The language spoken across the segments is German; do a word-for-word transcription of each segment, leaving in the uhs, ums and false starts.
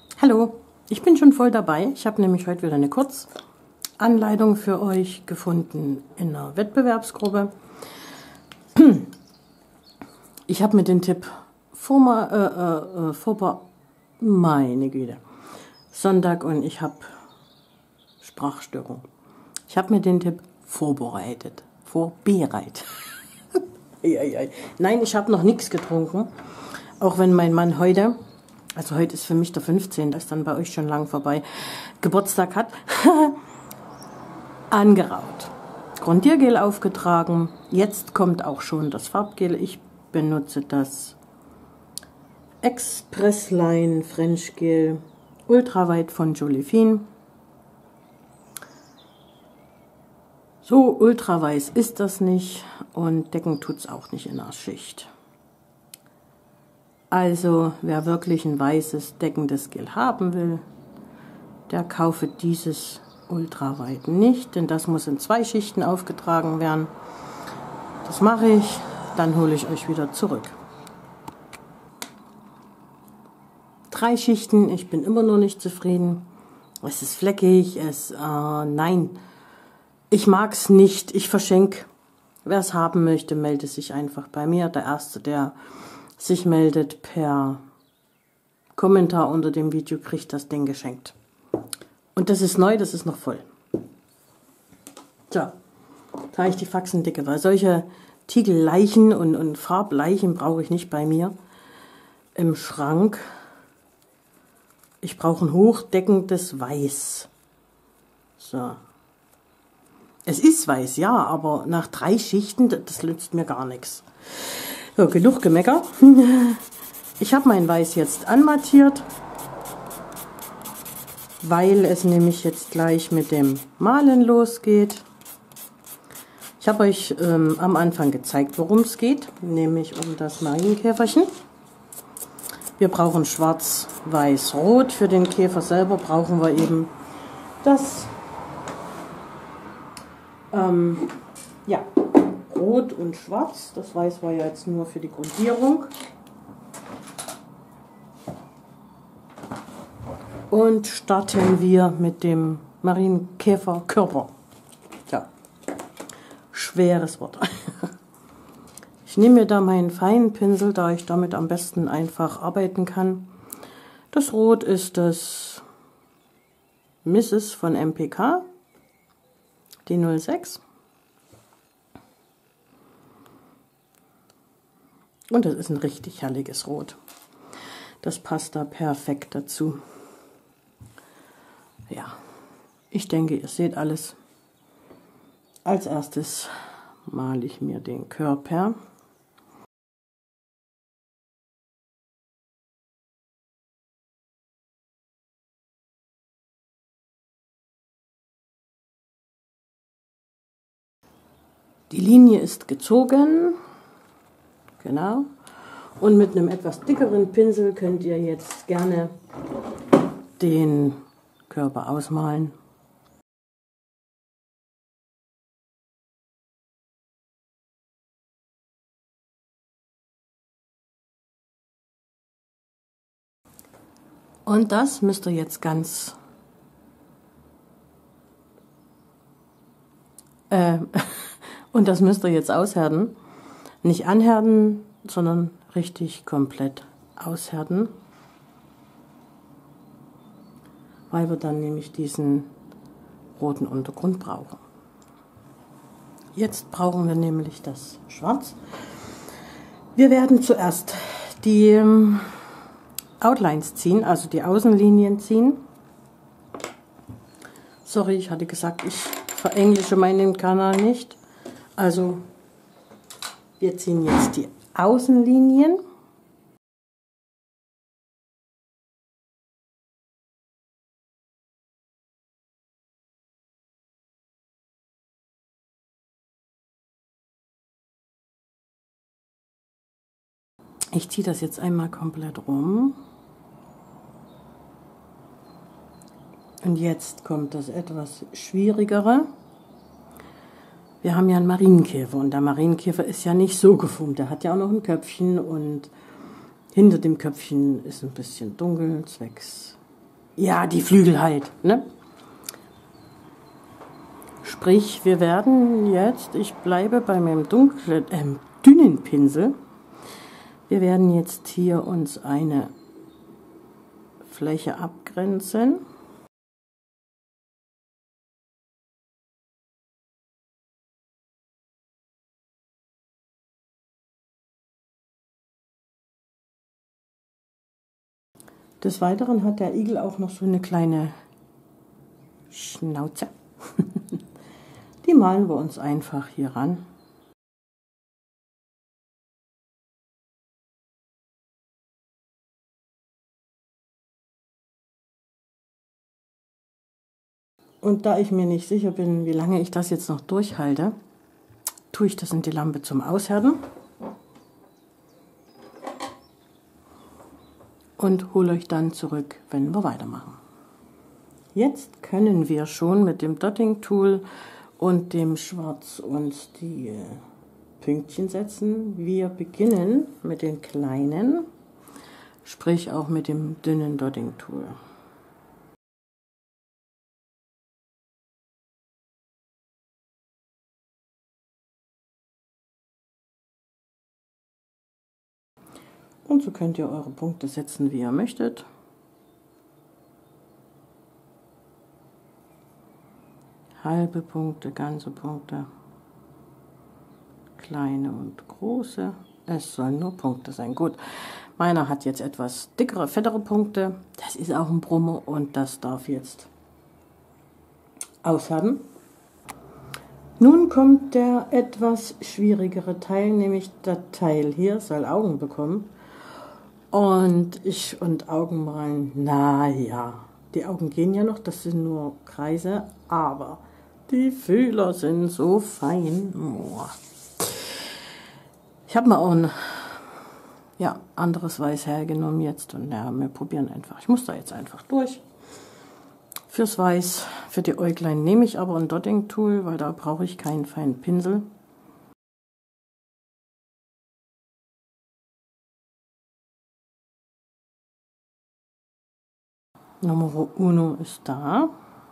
Hallo, ich bin schon voll dabei. Ich habe nämlich heute wieder eine Kurzanleitung für euch gefunden in einer Wettbewerbsgruppe. Ich habe mir den Tipp vor, äh, äh, vor meine Güte, Sonntag und ich habe Sprachstörung. Ich habe mir den Tipp vorbereitet, vorbereitet. Nein, ich habe noch nichts getrunken, auch wenn mein Mann heute, also heute ist für mich der fünfzehnte, das ist dann bei euch schon lang vorbei, Geburtstag hat, angeraucht. Grundiergel aufgetragen, jetzt kommt auch schon das Farbgel. Ich benutze das Expressline French Gel Ultraweit von Jolie-Fine. So ultraweiß ist das nicht und decken tut es auch nicht in der Schicht. Also wer wirklich ein weißes deckendes Gel haben will, der kaufe dieses Ultraweit nicht, denn das muss in zwei Schichten aufgetragen werden. Das mache ich, dann hole ich euch wieder zurück. Drei Schichten, ich bin immer noch nicht zufrieden. Es ist fleckig, es, äh, nein. Ich mag es nicht, ich verschenke. Wer es haben möchte, meldet sich einfach bei mir. Der Erste, der sich meldet per Kommentar unter dem Video, kriegt das Ding geschenkt. Und das ist neu, das ist noch voll. So, da habe ich die Faxen dicke, weil solche Tiegelleichen und, und Farbleichen brauche ich nicht bei mir im Schrank. Ich brauche ein hochdeckendes Weiß. So. Es ist weiß, ja, aber nach drei Schichten, das nützt mir gar nichts. So, genug Gemecker. Ich habe mein Weiß jetzt anmattiert, weil es nämlich jetzt gleich mit dem Malen losgeht. Ich habe euch ähm, am Anfang gezeigt, worum es geht, nämlich um das Marienkäferchen. Wir brauchen schwarz, weiß, rot. Für den Käfer selber brauchen wir eben das Ähm, ja, rot und schwarz, das weiß war ja jetzt nur für die Grundierung. Und starten wir mit dem Marienkäferkörper. Ja, schweres Wort. Ich nehme mir da meinen feinen Pinsel, da ich damit am besten einfach arbeiten kann. Das Rot ist das Misses von M P K. Die null sechs. Und das ist ein richtig herrliches Rot. Das passt da perfekt dazu. Ja, ich denke, ihr seht alles. Als erstes male ich mir den Körper. Die Linie ist gezogen, genau, und mit einem etwas dickeren Pinsel könnt ihr jetzt gerne den Körper ausmalen. Und das müsst ihr jetzt ganz äh, Und das müsst ihr jetzt aushärten. Nicht anhärten, sondern richtig komplett aushärten. Weil wir dann nämlich diesen roten Untergrund brauchen. Jetzt brauchen wir nämlich das Schwarz. Wir werden zuerst die Outlines ziehen, also die Außenlinien ziehen. Sorry, ich hatte gesagt, ich verenglische meinen Kanal nicht. Also, wir ziehen jetzt die Außenlinien. Ich ziehe das jetzt einmal komplett rum. Und jetzt kommt das etwas Schwierigere. Wir haben ja einen Marienkäfer und der Marienkäfer ist ja nicht so geformt. Der hat ja auch noch ein Köpfchen und hinter dem Köpfchen ist ein bisschen dunkel, zwecks Ja, die Flügel halt, ne? Sprich, wir werden jetzt, ich bleibe bei meinem dunklen, äh, dünnen Pinsel. Wir werden jetzt hier uns eine Fläche abgrenzen. Des Weiteren hat der Igel auch noch so eine kleine Schnauze. Die malen wir uns einfach hier ran. Und da ich mir nicht sicher bin, wie lange ich das jetzt noch durchhalte, tue ich das in die Lampe zum Aushärten und hole euch dann zurück, wenn wir weitermachen. Jetzt können wir schon mit dem Dotting Tool und dem Schwarz uns die Pünktchen setzen. Wir beginnen mit den kleinen, sprich auch mit dem dünnen Dotting Tool. Und so könnt ihr eure Punkte setzen, wie ihr möchtet. Halbe Punkte, ganze Punkte, kleine und große. Es sollen nur Punkte sein. Gut, meiner hat jetzt etwas dickere, fettere Punkte. Das ist auch ein Brummer und das darf jetzt aushärten. Nun kommt der etwas schwierigere Teil, nämlich der Teil hier soll Augen bekommen. Und ich und Augenmalen, naja, die Augen gehen ja noch, das sind nur Kreise, aber die Fühler sind so fein. Ich habe mal auch ein ja, anderes Weiß hergenommen jetzt und ja, wir probieren einfach. Ich muss da jetzt einfach durch. Fürs Weiß, für die Äuglein nehme ich aber ein Dotting Tool, weil da brauche ich keinen feinen Pinsel. Nummer uno ist da.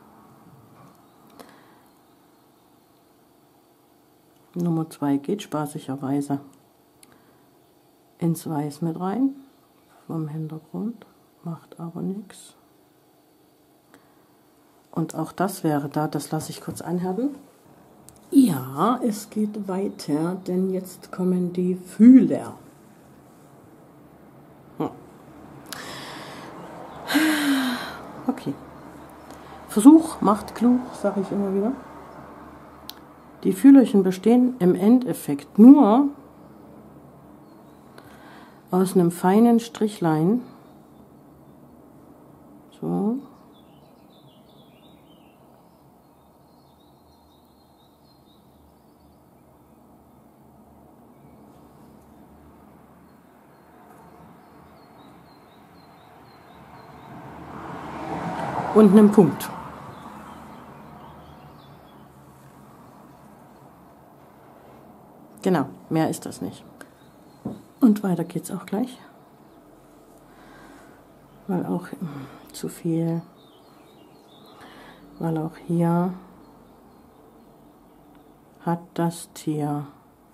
Nummer zwei geht spaßigerweise ins Weiß mit rein, vom Hintergrund, macht aber nichts. Und auch das wäre da, das lasse ich kurz anhärten. Ja, es geht weiter, denn jetzt kommen die Fühler. Hm. Okay. Versuch macht klug, sage ich immer wieder. Die Fühlerchen bestehen im Endeffekt nur aus einem feinen Strichlein. So. Und einem Punkt. Genau, mehr ist das nicht. Und weiter geht's auch gleich. Weil auch hm, zu viel, weil auch hier hat das Tier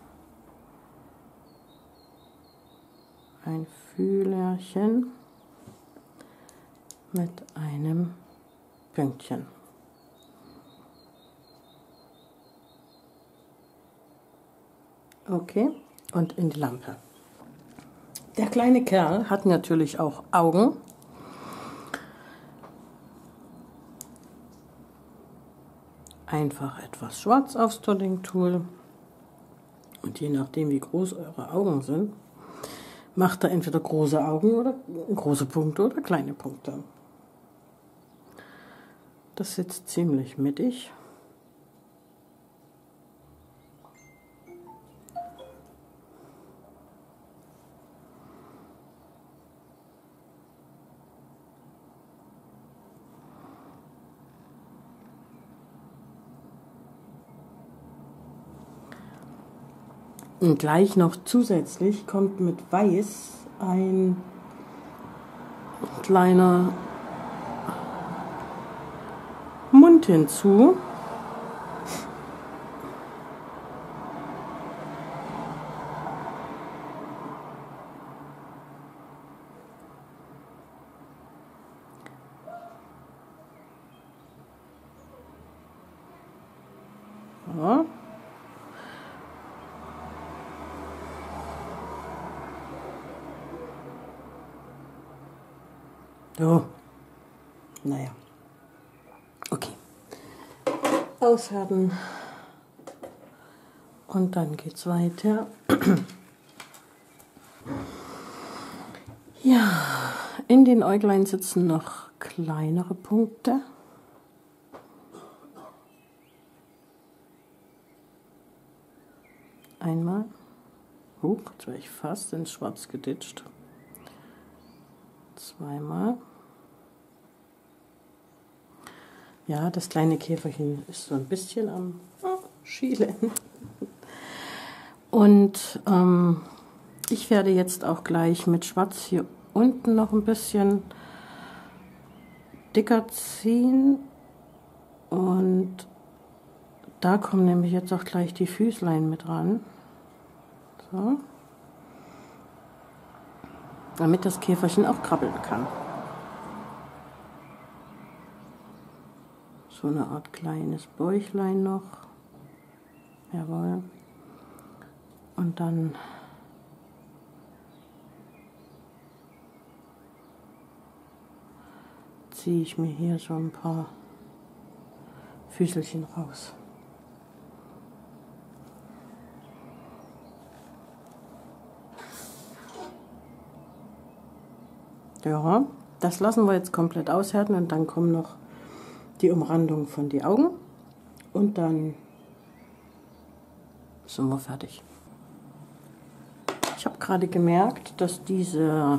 ein Fühlerchen mit einem Pünktchen. Okay, und in die Lampe. Der kleine Kerl hat natürlich auch Augen. Einfach etwas Schwarz aufs Dotting Tool. Und je nachdem, wie groß eure Augen sind, macht er entweder große Augen oder große Punkte oder kleine Punkte. Das sitzt ziemlich mittig. Und gleich noch zusätzlich kommt mit Weiß ein kleiner Bunt hinzu. Ja. So. Naja. Okay. Aushärten. Und dann geht's weiter. Ja, in den Äuglein sitzen noch kleinere Punkte. Einmal. Huch, jetzt wäre ich fast ins Schwarz geditscht. Zweimal. Ja, das kleine Käferchen ist so ein bisschen am oh, Schielen. Und ähm, ich werde jetzt auch gleich mit Schwarz hier unten noch ein bisschen dicker ziehen. Und da kommen nämlich jetzt auch gleich die Füßlein mit ran. So. Damit das Käferchen auch krabbeln kann. So eine Art kleines Bäuchlein noch. Jawohl. Und dann ziehe ich mir hier so ein paar Füßelchen raus. Ja, das lassen wir jetzt komplett aushärten und dann kommen noch die Umrandung von die Augen und dann sind wir fertig. Ich habe gerade gemerkt, dass dieser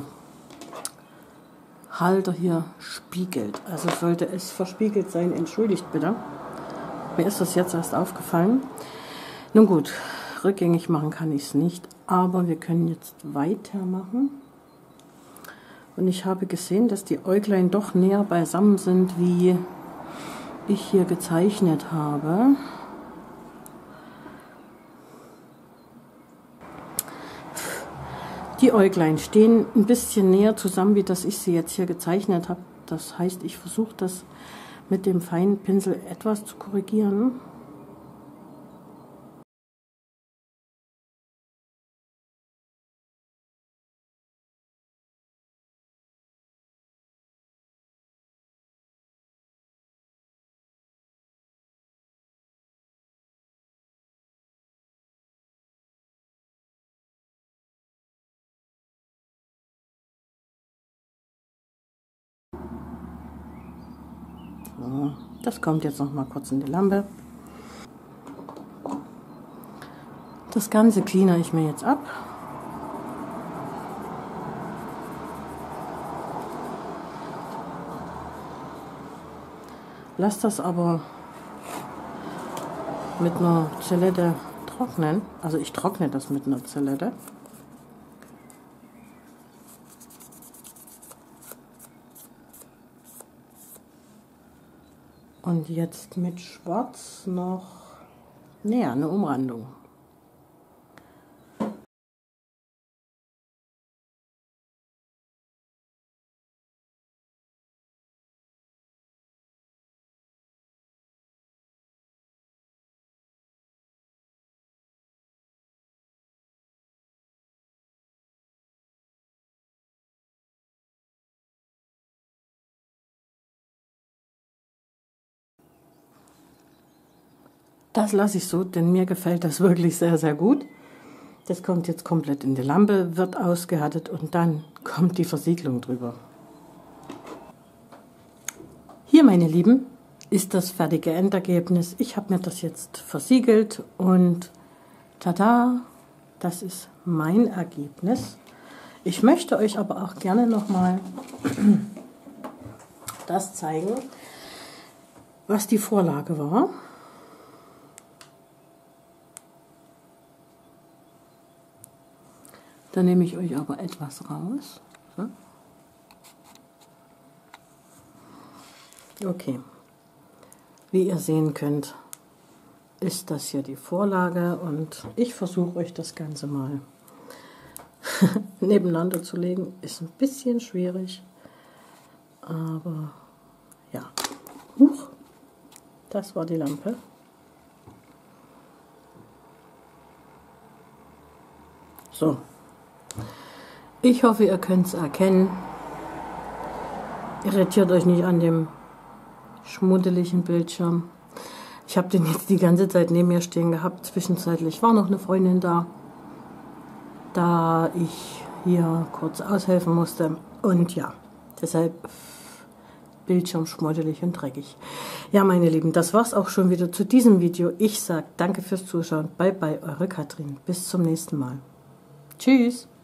Halter hier spiegelt. Also sollte es verspiegelt sein, entschuldigt bitte. Mir ist das jetzt erst aufgefallen. Nun gut, rückgängig machen kann ich es nicht, aber wir können jetzt weitermachen. Und ich habe gesehen, dass die Äuglein doch näher beisammen sind, wie ich hier gezeichnet habe. Die Äuglein stehen ein bisschen näher zusammen, wie dass ich sie jetzt hier gezeichnet habe. Das heißt, ich versuche das mit dem feinen Pinsel etwas zu korrigieren. So, das kommt jetzt noch mal kurz in die Lampe. Das Ganze cleane ich mir jetzt ab. Lass das aber mit einer Zellette trocknen. Also ich trockne das mit einer Zellette. Und jetzt mit Schwarz noch näher eine Umrandung. Das lasse ich so, denn mir gefällt das wirklich sehr, sehr gut. Das kommt jetzt komplett in die Lampe, wird ausgehärtet und dann kommt die Versiegelung drüber. Hier, meine Lieben, ist das fertige Endergebnis. Ich habe mir das jetzt versiegelt und tada, das ist mein Ergebnis. Ich möchte euch aber auch gerne nochmal das zeigen, was die Vorlage war. Da nehme ich euch aber etwas raus. So. Okay. Wie ihr sehen könnt, ist das hier die Vorlage und ich versuche euch das Ganze mal nebeneinander zu legen. Ist ein bisschen schwierig, aber ja. Huch, das war die Lampe. So, ich hoffe, ihr könnt es erkennen. Irritiert euch nicht an dem schmuddeligen Bildschirm. Ich habe den jetzt die ganze Zeit neben mir stehen gehabt. Zwischenzeitlich war noch eine Freundin da, da ich hier kurz aushelfen musste. Und ja, deshalb Bildschirm schmuddelig und dreckig. Ja, meine Lieben, das war's auch schon wieder zu diesem Video. Ich sage danke fürs Zuschauen. Bye bye, eure Katrin. Bis zum nächsten Mal. Tschüss.